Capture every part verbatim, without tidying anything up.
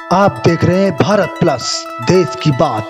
आप देख रहे हैं भारत प्लस, देश की बात।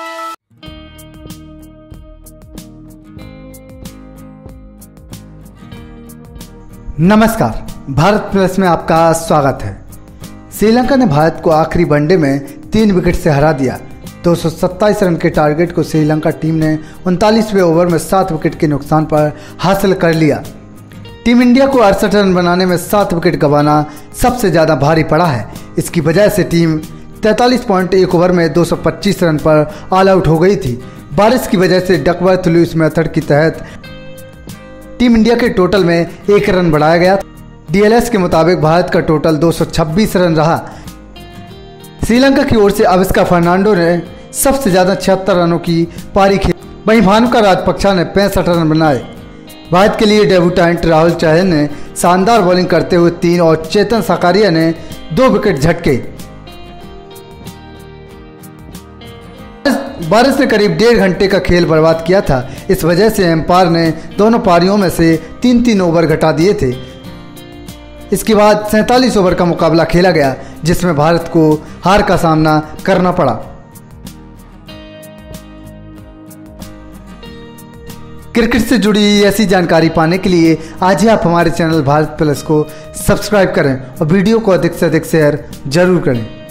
नमस्कार, भारत प्लस में आपका स्वागत है। श्रीलंका ने भारत को आखिरी वनडे में तीन विकेट से हरा दिया। दो सौ सत्ताईस रन के टारगेट को श्रीलंका टीम ने उनतालीसवें ओवर में सात विकेट के नुकसान पर हासिल कर लिया। टीम इंडिया को अड़सठ रन बनाने में सात विकेट गंवाना सबसे ज़्यादा भारी पड़ा है। इसकी वजह से टीम तैंतालीस पॉइंट एक ओवर में दो सौ पच्चीस रन पर ऑल आउट हो गई थी। बारिश की वजह से डकवर्थ लुईस मेथड के तहत टीम इंडिया के टोटल में एक रन बढ़ाया गया। डीएलएस के मुताबिक भारत का टोटल दो सौ छब्बीस रन रहा। श्रीलंका की ओर से अविस्का फर्नांडो ने सबसे ज़्यादा छिहत्तर रनों की पारी खेली। वहीं भानुका राजपक्षा ने पैंसठ रन बनाए। भारत के लिए डेब्यूटेंट राहुल चहर ने शानदार बॉलिंग करते हुए तीन और चेतन सकारिया ने दो विकेट झटके। बारिश ने करीब डेढ़ घंटे का खेल बर्बाद किया था। इस वजह से एम्पायर ने दोनों पारियों में से तीन तीन ओवर घटा दिए थे। इसके बाद सैंतालीस ओवर का मुकाबला खेला गया, जिसमें भारत को हार का सामना करना पड़ा। क्रिकेट से जुड़ी ऐसी जानकारी पाने के लिए आज ही आप हमारे चैनल भारत प्लस को सब्सक्राइब करें और वीडियो को अधिक से अधिक शेयर जरूर करें।